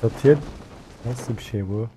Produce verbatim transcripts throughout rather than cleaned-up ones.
Çatıya nasıl bir şey bu?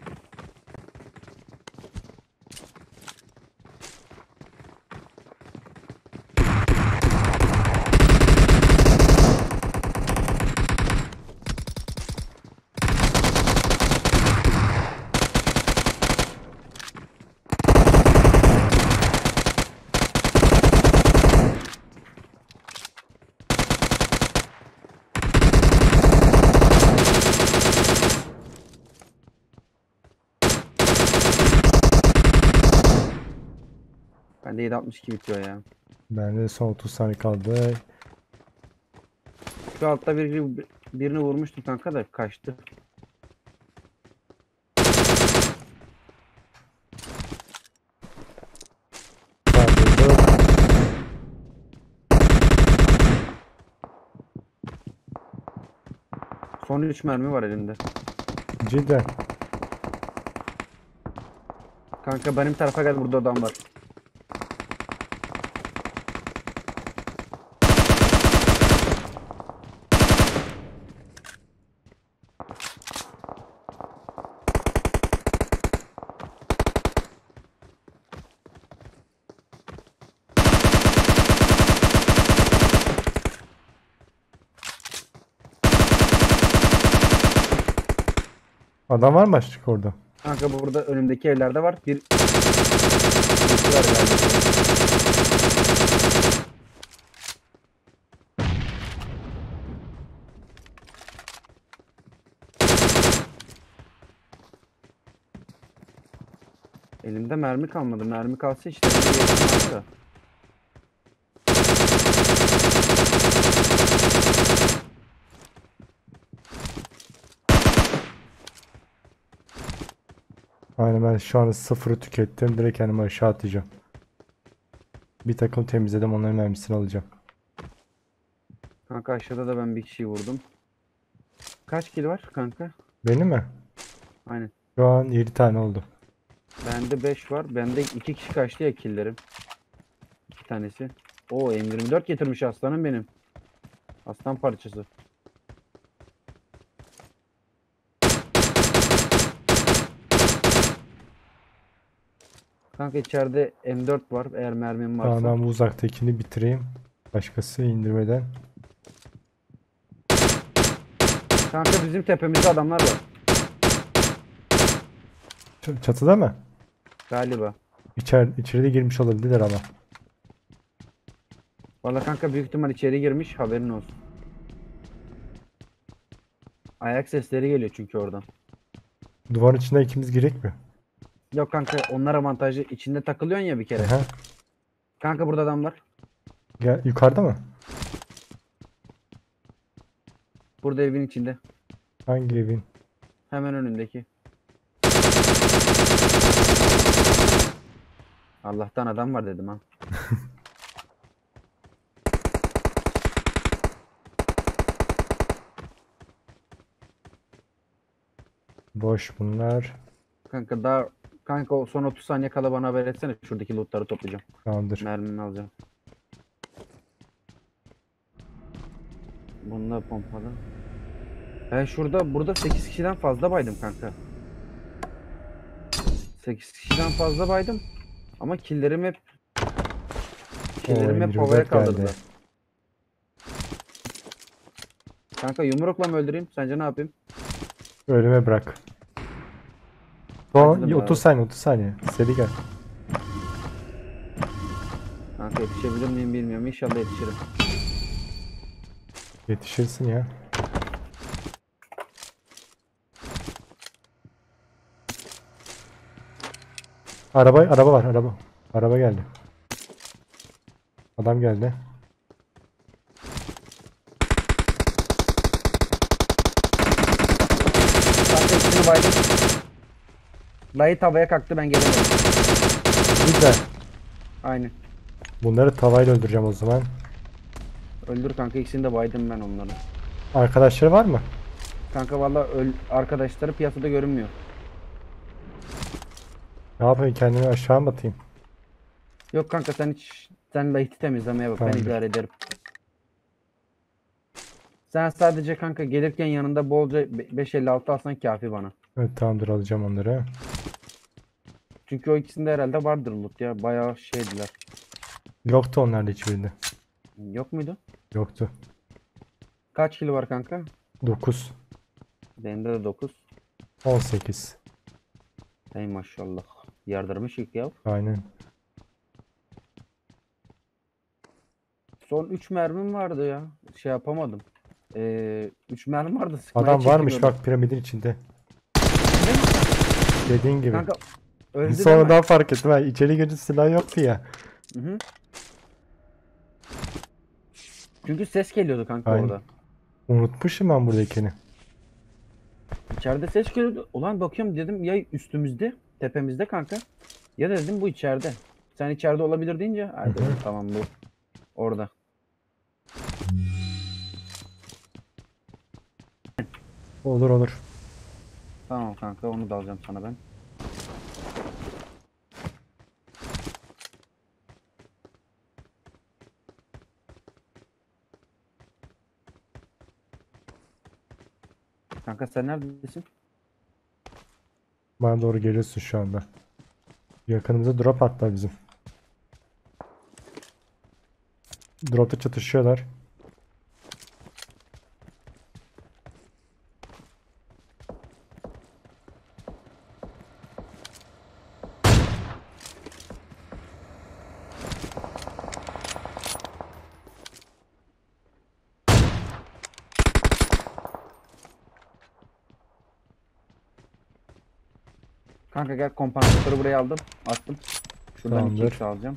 Bende yedi altmış iki bitiyor ya. Bende son otuz saniye kaldı. Şu altta biri, birini vurmuştum kanka da kaçtı. Kaldırdı. Son üç mermi var elimde. Cidden. Kanka benim tarafa gel, burada adam var. Adam var mı başka orada? Kanka burada önümdeki evlerde var. Bir birisi var galiba. Elimde mermi kalmadı. Mermi kalsa işte elimde yakın vardı da. Aynen ben şu anda sıfırı tükettim. Direkt kendimi aşağı atacağım. Bir takım temizledim. Onların mermisini alacağım. Kanka aşağıda da ben bir kişiyi vurdum. Kaç kill var kanka? Benim mi? Aynen. Şu an yedi tane oldu. Bende beş var. Bende iki kişi kaçtı ya killerim. İki tanesi. Oo, M yirmi dört getirmiş aslanım benim. Aslan parçası. Kanka içeride M dört var eğer mermim Tamam varsa. ben bu uzaktakini bitireyim. Başkası indirmeden. Kanka bizim tepemizde adamlar var. Ç- Çatıda mı? Galiba. İçer, içeride girmiş olabilirler ama. Valla kanka büyük ihtimal içeri girmiş, haberin olsun. Ayak sesleri geliyor çünkü oradan. Duvarın içinden ikimiz girek mi? Yok kanka, onlar avantajlı, içinde takılıyorsun ya bir kere. Aha. Kanka burada adam var. Gel, yukarıda mı? Burada evin içinde. Hangi evin? Hemen önündeki. Allah'tan adam var dedim ha. Boş bunlar. Kanka daha kanka o son otuz saniye kala bana haber etsene. Şuradaki lootları toplayacağım. Tamamdır. Mermimi alacağım. Bununla pompalı. Ben şurada burada sekiz kişiden fazla baydım kanka. sekiz kişiden fazla baydım. Ama killerim hep O killerim hep havaya M yirmi dört geldi. kaldırdılar. Kanka yumrukla mı öldüreyim? Sence ne yapayım? Ölüme bırak. Son Acıdım da otuz abi. saniye otuz saniye. Seri gel. Kanka yetişebilir miyim bilmiyorum. İnşallah yetişirim. Yetişirsin ya. Araba araba var araba. Araba geldi. Adam geldi. Kanka ikisini baydım. Light havaya kalktı, ben gelemedim. Güzel. Aynen. Bunları tavayla öldüreceğim o zaman. Öldür kanka, ikisini de baydım ben onları. Arkadaşları var mı? Kanka valla öl arkadaşları piyasada görünmüyor. Ne yapayım, kendimi aşağı mı atayım? Yok kanka, sen hiç sen Light'i temizlemeye bak, ben Tamamdır. idare ederim. Sen sadece kanka gelirken yanında bolca beş elli altı alsan kafi bana. Evet tamamdır, alacağım onları. Çünkü o ikisinde herhalde vardır loot ya. Bayağı şeydiler. Yoktu onlarda hiçbirinde. Yok muydu? Yoktu. Kaç kilo var kanka? dokuz. Bende de dokuz. on sekiz. Ey maşallah. Yardırmış ilk ya. Aynen. Son üç mermim vardı ya. Şey yapamadım. Ee, üç mermi vardı, sıkmaya Adam varmış çekiniyordum. bak piramidin içinde. Değil mi? Dediğin gibi. Kanka öldü değil mi? Sonradan fark ettim. Ha, içeri girince silah yoktu ya. Hı hı. Çünkü ses geliyordu kanka Aynen. orada. Unutmuşum ben buradakini. İçeride ses geliyordu. Ulan bakıyorum dedim ya üstümüzde, tepemizde kanka. Ya da dedim bu içeride. Sen içeride olabilir deyince Hı hadi hı. dedim, tamam bu orada. Olur olur. Tamam kanka, onu da alacağım sana ben. Kanka sen neredesin? Bana doğru geliyorsun şu anda. Yakınımıza drop atlar bizim. Dropta çatışıyorlar. Kanka gel, kompansatörü buraya aldım. Attım. Şuradan iki Tamamdır. x alacağım.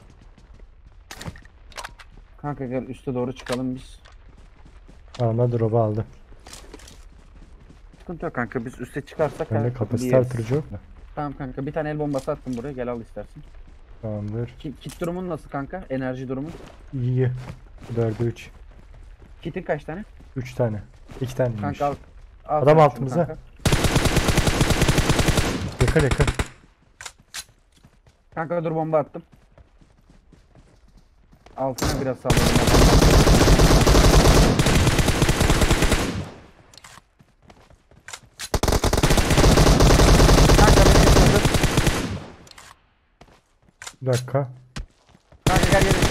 Kanka gel üste doğru çıkalım biz. Arama drop'u aldı. Sıkıntı yok kanka, biz üste çıkarsak Bende her kapasite yeriz. artırıcı yok mu? Tamam kanka, bir tane el bombası attım buraya, gel al istersen. Tamamdır. Ki, kit durumun nasıl kanka? Enerji durumun? İyi. dörde üç. Kitin kaç tane? üç tane. iki taneymiş. Kanka al. Al Adam sen şunu altımıza. kanka. Yakın yakın. Kanka dur, bomba attım. Altına biraz salladım. Kanka beni düşürdü. Bir dakika. Kanka gel gel.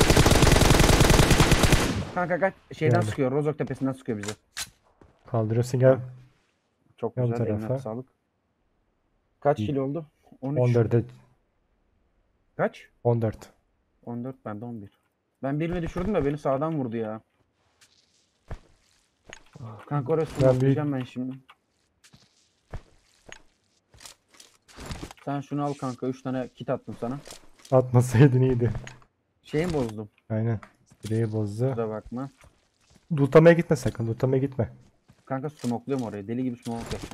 Kanka gel. Şeyden Geldi. sıkıyor. Rozok tepesinden sıkıyor bizi. Kaldırıyorsun gel. Çok Gel bu güzel. Eline tarafa. sağlık. Kaç İyi. kilo oldu? on üç. on dörde Kaç? on dört. on dört, bende on bir. Ben birini düşürdüm de beni sağdan vurdu ya. Kanka oraya Ben smokelayacağım ben şimdi. Sen şunu al kanka. üç tane kit attım sana. Atmasaydın iyiydi. Şeyi bozdum. Aynen. Direği bozdu. Kusura bakma. Lootlamaya gitme sakın. Lootlamaya gitme. Kanka smokluyorum orayı. Deli gibi smoke yapacağım.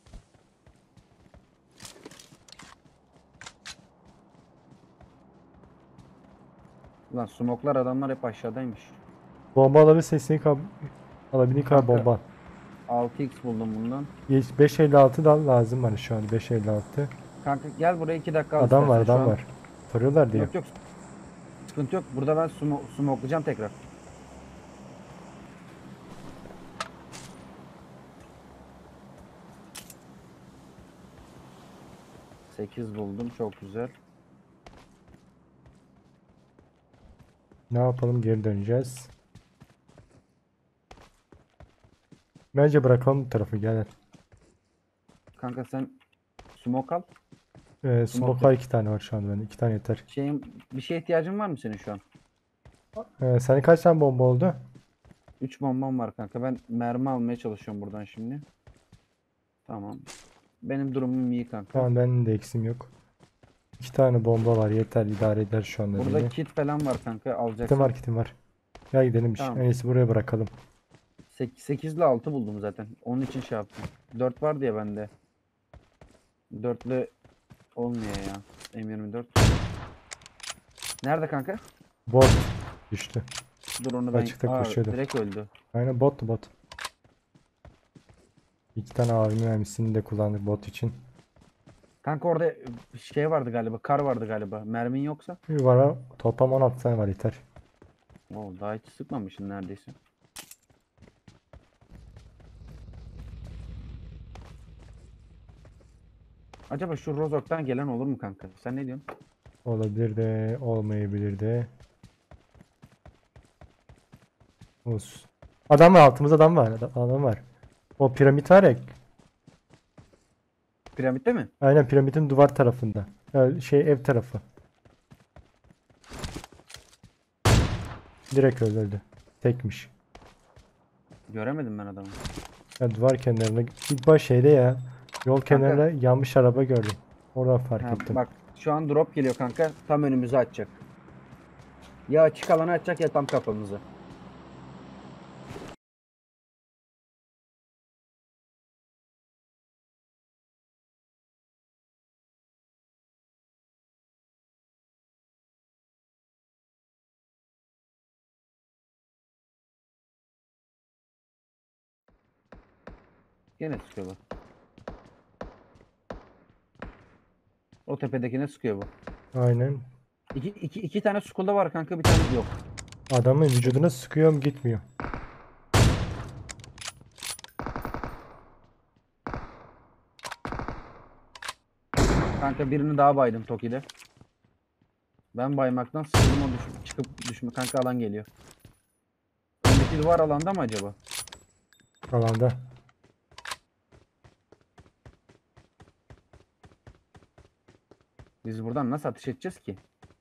Ulan smoklar, adamlar hep aşağıdaymış. Bomba alabilirsen istediğin kadar alabildiğin kadar Kanka, bomba al. altı x buldum bundan. beş elli altı da lazım bana şu an. beş elli altı. Kanka gel buraya, iki dakika al Adam var istersen. Şu adam an- var. Soruyorlar diye. Yok yok. Sıkıntı yok. Burada ben sumo smoklayacağım tekrar. sekiz buldum. Çok güzel. Ne yapalım, geri döneceğiz. Bence bırakalım bu tarafı, gel. Kanka sen smoke al. Ee, Smoke smoke'lar iki tane var şu anda bende. iki tane yeter. Şeyin, bir şeye ihtiyacın var mı senin şu an? Ee, senin kaç tane bomba oldu? üç bombam var kanka. Ben mermi almaya çalışıyorum buradan şimdi. Tamam. Benim durumum iyi kanka. Şu an benim de eksim yok. iki tane bomba var, yeter, idare eder şu anda Burada beni. kit falan var kanka. Kitim Alacaksın. var kitim var. Gel gidelim. Tamam. En iyisi buraya bırakalım. sekiz ile altı buldum zaten. Onun için şey yaptım. dört var diye bende. dörtlü olmuyor ya. M yirmi dört. Nerede kanka? Bot düştü. Dur onu ben... Açıkta Aa, koşuyordu. direkt öldü. Aynen bottu bot. İki tane A V M mermisini de kullandık bot için. Kanka orada şey vardı galiba. Kar vardı galiba. Mermin yoksa. Bir var var. Toplam on altı tane var, yeter. Oo, daha hiç sıkmamışsın neredeyse. Acaba şu Rozok'tan gelen olur mu kanka? Sen ne diyorsun? Olabilir de olmayabilir de. Olsun. Adam var, altımızda adam var. Adam, adam var. O piramit var ya. Piramitte mi? Aynen piramidin duvar tarafında. Ya şey ev tarafı. Direkt öldürdü. Tekmiş. Göremedim ben adamı. Ya duvar kenarında. İlk baş şeyde ya. Yol Kanka, kenarında yanmış araba gördüm. Oradan fark ha, ettim. bak şu an drop geliyor kanka. Tam önümüzü açacak. Ya açık alanı açacak ya tam kapımızı. Gene sıkıyor bu. O tepedekine sıkıyor bu. Aynen. İki, iki, iki tane skulda var kanka, bir tane yok. Adamın vücuduna sıkıyorum gitmiyor. Kanka birini daha baydım Toki'de. Ben baymaktan sıkıldım, o düş çıkıp düşme. Kanka alan geliyor. Öndeki duvar alanda mı acaba? Alanda. Biz buradan nasıl ateş edeceğiz ki?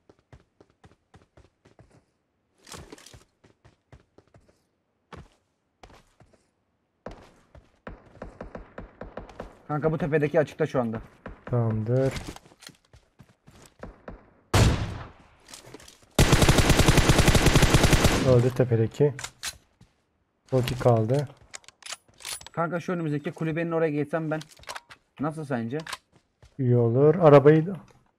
Kanka bu tepedeki açıkta şu anda. Tamamdır. Öldü tepedeki. Toki kaldı. Kanka şu önümüzdeki kulübenin oraya geçsem ben. Nasıl sence? İyi olur. Arabayı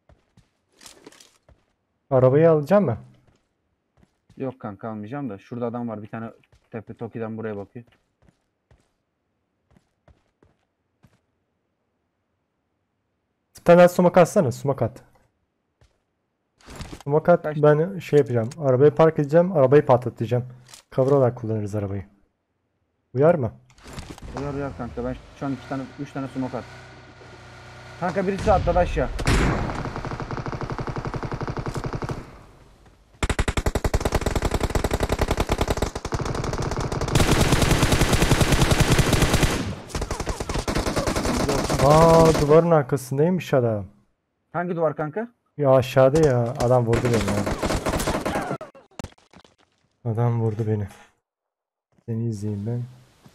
arabayı alacağım mı? Yok kanka almayacağım da. Şurada adam var bir tane, tepe Toki'den buraya bakıyor. Bir tane daha sumak atsana. Sumak at. Sumak at. Kaç? Ben şey yapacağım. Arabayı park edeceğim. Arabayı patlatacağım. Cover olarak kullanırız arabayı. Uyar mı? Uyar uyar kanka, ben şu an iki tane üç tane smoke at. Kanka birisi atladı aşağı. Aa, duvarın arkasındaymış adam. Hangi duvar kanka? Ya aşağıda ya. Adam vurdu beni ya. Adam vurdu beni. Seni izleyeyim ben.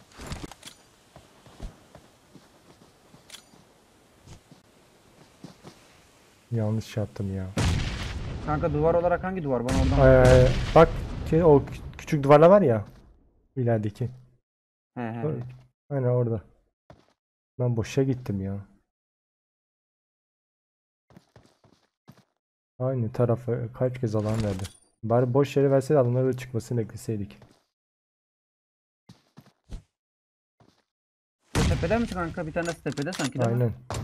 Yanlış yaptım ya. Kanka duvar olarak hangi duvar? Bana oradan Ay, bakıyor. ay, ay. Bak ki o kü- küçük duvarlar var ya. İlerideki. He he Ö- he. Aynen orada. Ben boşa gittim ya. Aynı tarafa kaç kez alan verdi. Bari boş yere verseydi adamları da çıkmasını bekleseydik. Bu tepede mi kanka? Bir tanesi tepede sanki değil mi? Aynen.